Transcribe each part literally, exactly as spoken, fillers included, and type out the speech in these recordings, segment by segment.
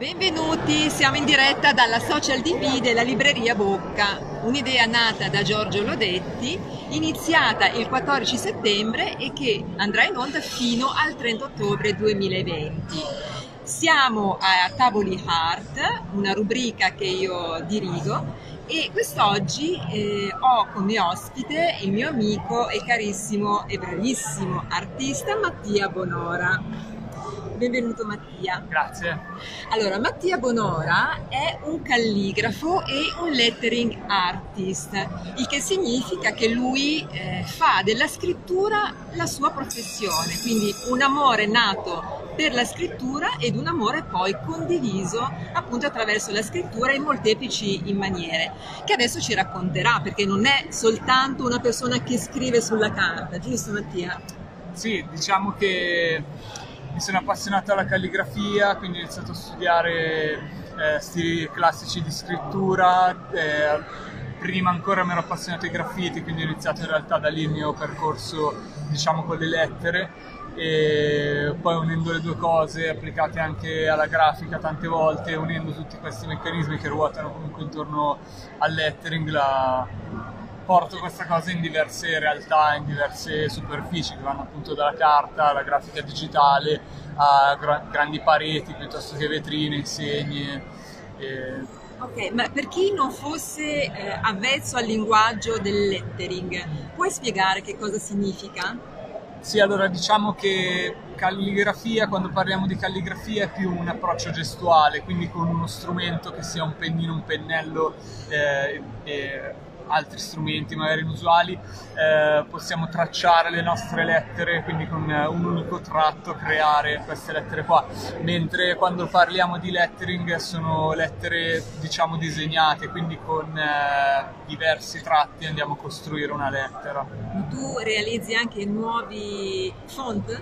Benvenuti, siamo in diretta dalla Social T V della Libreria Bocca, un'idea nata da Giorgio Lodetti, iniziata il quattordici settembre e che andrà in onda fino al trenta ottobre duemilaventi. Siamo a Tavoli Art, una rubrica che io dirigo, e quest'oggi eh, ho come ospite il mio amico e carissimo e bravissimo artista Mattia Bonora. Benvenuto Mattia. Grazie. Allora, Mattia Bonora è un calligrafo e un lettering artist, il che significa che lui eh, fa della scrittura la sua professione, quindi un amore nato per la scrittura ed un amore poi condiviso appunto attraverso la scrittura in molteplici maniere, che adesso ci racconterà, perché non è soltanto una persona che scrive sulla carta, giusto Mattia? Sì, diciamo che mi sono appassionato alla calligrafia, quindi ho iniziato a studiare eh, stili classici di scrittura. Eh, prima ancora mi ero appassionato ai graffiti, quindi ho iniziato in realtà da lì il mio percorso, diciamo, con le lettere, e poi unendo le due cose, applicate anche alla grafica tante volte, unendo tutti questi meccanismi che ruotano comunque intorno al lettering, la... porto questa cosa in diverse realtà, in diverse superfici che vanno appunto dalla carta alla grafica digitale a gra grandi pareti piuttosto che vetrine, insegne. E... Ok, ma per chi non fosse eh, avvezzo al linguaggio del lettering, puoi spiegare che cosa significa? Sì, allora diciamo che calligrafia, quando parliamo di calligrafia, è più un approccio gestuale, quindi con uno strumento che sia un pennino, un pennello eh, e altri strumenti magari inusuali, eh, possiamo tracciare le nostre lettere, quindi con un unico tratto creare queste lettere qua, mentre quando parliamo di lettering sono lettere, diciamo, disegnate, quindi con eh, diversi tratti andiamo a costruire una lettera. Tu realizzi anche nuovi font?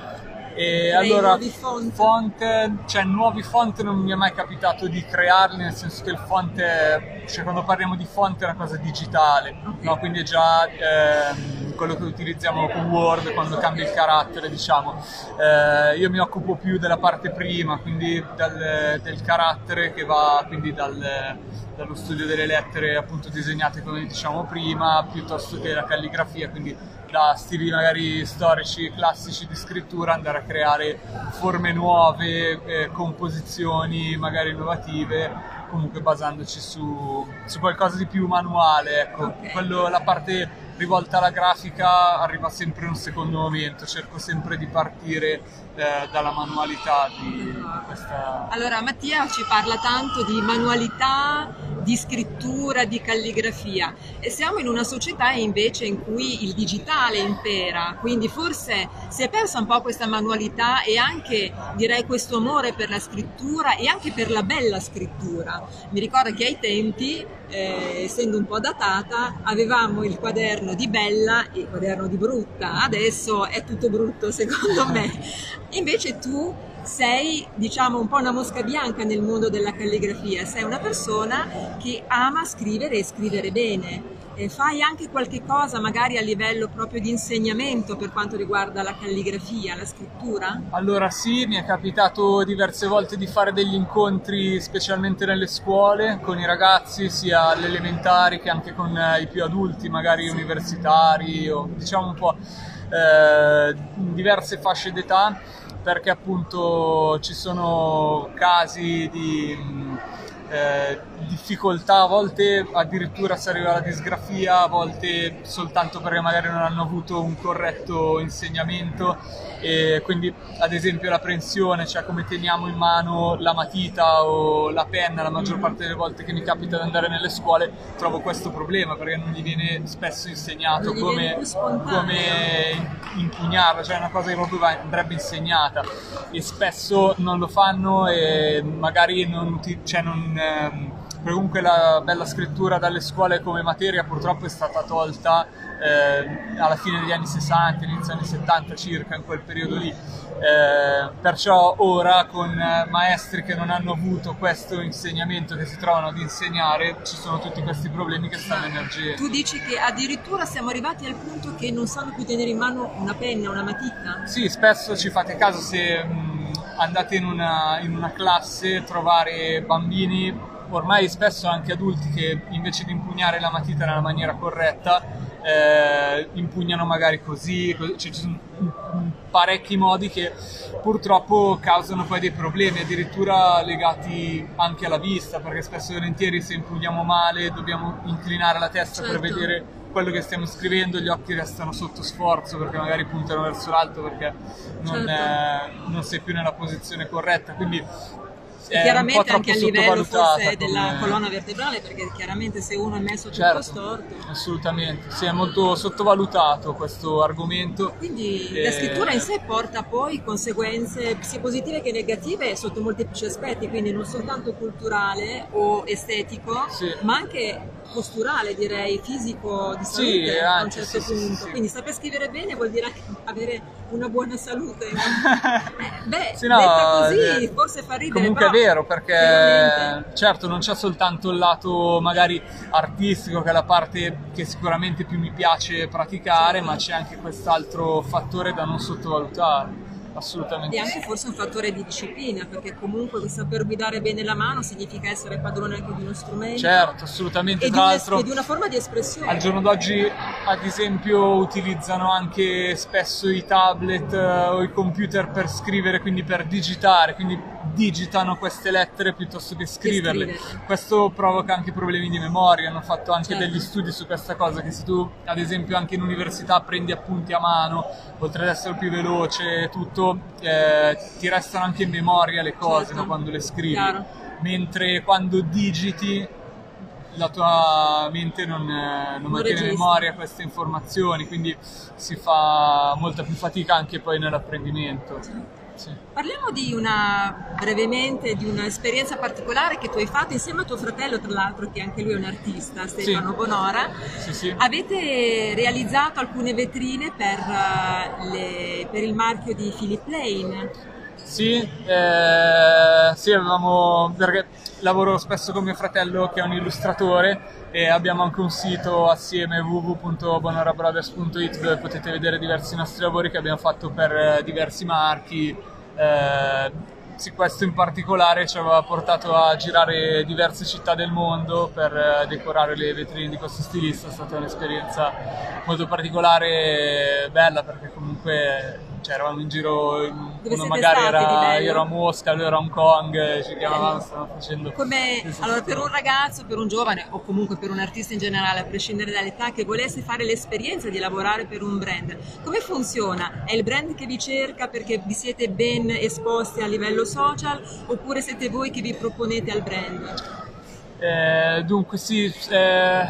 E allora, nuovi font? font, cioè nuovi font non mi è mai capitato di crearli, nel senso che il font è, cioè quando parliamo di font è una cosa digitale, okay. No? Quindi è già eh, quello che utilizziamo con Word quando cambia il carattere, diciamo. Eh, io mi occupo più della parte prima, quindi dal, del carattere che va quindi dal, dallo studio delle lettere appunto disegnate come diciamo prima, piuttosto che la calligrafia, quindi da stili magari storici, classici di scrittura, andare a creare forme nuove, eh, composizioni magari innovative, comunque basandoci su, su qualcosa di più manuale, ecco. Okay. Quello, la parte rivolta alla grafica arriva sempre in un secondo momento, cerco sempre di partire eh, dalla manualità di questa... Allora Mattia ci parla tanto di manualità, di scrittura, di calligrafia, e siamo in una società invece in cui il digitale impera, quindi forse si è persa un po' questa manualità e anche, direi, questo amore per la scrittura e anche per la bella scrittura. Mi ricordo che ai tempi, eh, essendo un po' datata, avevamo il quaderno di bella e il quaderno di brutta, adesso è tutto brutto secondo me. Invece tu sei, diciamo, un po' una mosca bianca nel mondo della calligrafia, sei una persona che ama scrivere e scrivere bene. E fai anche qualche cosa magari a livello proprio di insegnamento per quanto riguarda la calligrafia, la scrittura? Allora sì, mi è capitato diverse volte di fare degli incontri, specialmente nelle scuole, con i ragazzi, sia alle elementari che anche con i più adulti, magari universitari, o diciamo un po' eh, diverse fasce d'età, perché appunto ci sono casi di eh, difficoltà, a volte addirittura si arriva alla disgrafia, a volte soltanto perché magari non hanno avuto un corretto insegnamento, e quindi ad esempio la prensione, cioè come teniamo in mano la matita o la penna, la maggior parte delle volte che mi capita di andare nelle scuole trovo questo problema, perché non gli viene spesso insegnato come, come impugnarla, cioè è una cosa che proprio andrebbe insegnata, e spesso non lo fanno e magari non, ti, cioè non ehm, comunque la bella scrittura dalle scuole come materia purtroppo è stata tolta eh, alla fine degli anni sessanta, inizio anni settanta circa, in quel periodo lì. Eh, perciò ora con maestri che non hanno avuto questo insegnamento, che si trovano ad insegnare, ci sono tutti questi problemi che stanno emergendo. Tu dici che addirittura siamo arrivati al punto che non sanno più tenere in mano una penna, una matita? Sì, spesso ci fate caso se mh, andate in una, in una classe, trovare bambini, ormai spesso anche adulti, che invece di impugnare la matita nella maniera corretta, eh, impugnano magari così, così. Cioè, ci sono parecchi modi che purtroppo causano poi dei problemi, addirittura legati anche alla vista, perché spesso e volentieri se impugniamo male dobbiamo inclinare la testa, certo, per vedere quello che stiamo scrivendo, gli occhi restano sotto sforzo perché magari puntano verso l'alto perché non, certo, eh, non sei più nella posizione corretta, quindi è chiaramente anche a livello forse della come... colonna vertebrale, perché chiaramente se uno è messo tutto, certo, storto, assolutamente, sì, è molto sottovalutato questo argomento. Quindi e... la scrittura in sé porta poi conseguenze sia positive che negative sotto molteplici aspetti, quindi non soltanto culturale o estetico, sì, ma anche posturale, direi, fisico, di salute, sì, a un certo sì, punto. Sì, sì. Quindi saper scrivere bene vuol dire anche avere una buona salute. eh, beh, sì, no, detta così, eh, forse fa ridere. Comunque però, è vero, perché certo non c'è soltanto il lato magari artistico, che è la parte che sicuramente più mi piace praticare, sì, ma c'è anche quest'altro fattore da non sottovalutare. Assolutamente. E anche forse un fattore di disciplina, perché comunque saper guidare bene la mano significa essere padrone anche di uno strumento. Certo, assolutamente. E, tra di, l'altro, e di una forma di espressione. Al giorno d'oggi, ad esempio, utilizzano anche spesso i tablet o i computer per scrivere, quindi per digitare, quindi digitano queste lettere piuttosto che scriverle. Che scrivere. Questo provoca anche problemi di memoria. Hanno fatto anche, certo, degli studi su questa cosa, che se tu ad esempio anche in università prendi appunti a mano, oltre ad essere più veloce tutto, eh, ti restano anche in memoria le cose, certo, no, quando le scrivi. Chiaro. Mentre quando digiti la tua mente non, non, non mantiene in memoria queste informazioni, quindi si fa molta più fatica anche poi nell'apprendimento. Sì. Sì. Parliamo di una, brevemente, di un'esperienza particolare che tu hai fatto insieme a tuo fratello, tra l'altro, che anche lui è un artista, Stefano, sì, Bonora. Sì, sì. Avete realizzato alcune vetrine per, uh, le, per il marchio di Philip Lane. Sì, eh, sì, avevamo, perché lavoro spesso con mio fratello che è un illustratore e abbiamo anche un sito assieme, w w w punto bonora brothers punto it, dove potete vedere diversi nostri lavori che abbiamo fatto per eh, diversi marchi. Eh, sì, questo in particolare ci aveva portato a girare diverse città del mondo per eh, decorare le vetrine di questo stilista. È stata un'esperienza molto particolare e bella, perché comunque cioè, eravamo in giro, uno magari era, io ero a Mosca, lui era a Hong Kong, ci chiamavamo, stavamo facendo... Come, sì, sì, allora, per un ragazzo, per un giovane o comunque per un artista in generale, a prescindere dall'età, che volesse fare l'esperienza di lavorare per un brand, come funziona? È il brand che vi cerca perché vi siete ben esposti a livello social, oppure siete voi che vi proponete al brand? Eh, dunque sì, eh,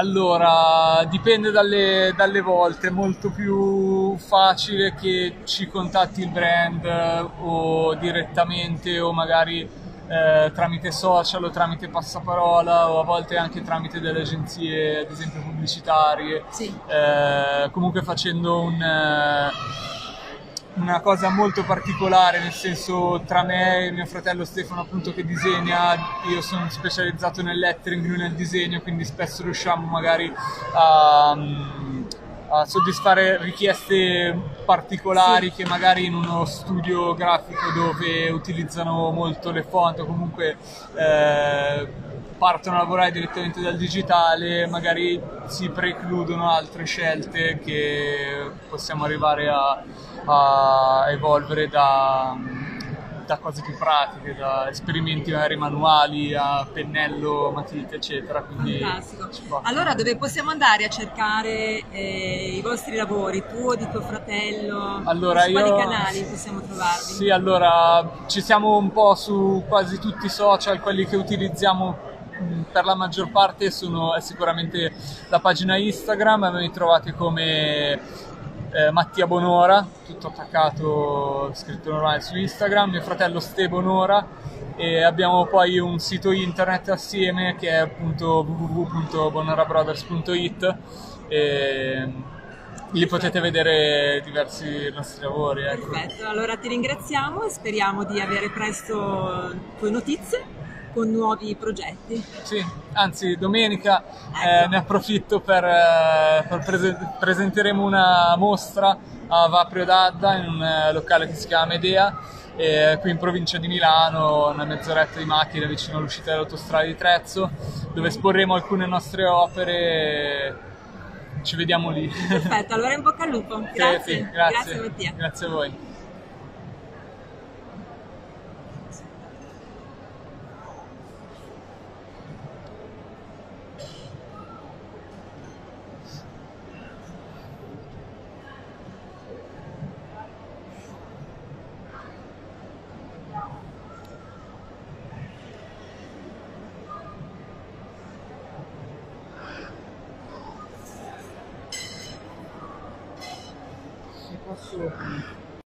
allora dipende dalle, dalle volte, è molto più facile che ci contatti il brand eh, o direttamente o magari eh, tramite social o tramite passaparola o a volte anche tramite delle agenzie ad esempio pubblicitarie, sì, eh, comunque facendo un... Eh, una cosa molto particolare, nel senso, tra me e mio fratello Stefano appunto che disegna, io sono specializzato nel lettering, lui nel disegno, quindi spesso riusciamo magari a, a soddisfare richieste particolari, sì, che magari in uno studio grafico dove utilizzano molto le font o comunque eh, partono a lavorare direttamente dal digitale, magari si precludono altre scelte che possiamo arrivare a, a evolvere da, da cose più pratiche, da esperimenti magari manuali a pennello, matite, eccetera. Quindi fantastico. Allora, dove possiamo andare a cercare eh, i vostri lavori, tu o di tuo fratello? Allora, su io... quali canali possiamo trovarvi? Sì, allora ci siamo un po' su quasi tutti i social, quelli che utilizziamo per la maggior parte sono è sicuramente la pagina Instagram, mi trovate come eh, Mattia Bonora, tutto attaccato, scritto normale su Instagram, mio fratello Ste Bonora, e abbiamo poi un sito internet assieme che è appunto w w w punto bonora brothers punto it e lì potete vedere diversi nostri lavori. Ecco. Perfetto, allora ti ringraziamo e speriamo di avere presto tue notizie con nuovi progetti. Sì, anzi domenica ecco. eh, ne approfitto per, eh, per prese- presenteremo una mostra a Vaprio d'Adda in un eh, locale che si chiama Medea E qui in provincia di Milano, una mezz'oretta di macchina vicino all'uscita dell'autostrada di Trezzo, dove esporremo alcune nostre opere. Ci vediamo lì. Perfetto, allora in bocca al lupo. Grazie, Sì, sì, grazie. grazie Mattia. Grazie a voi. Posso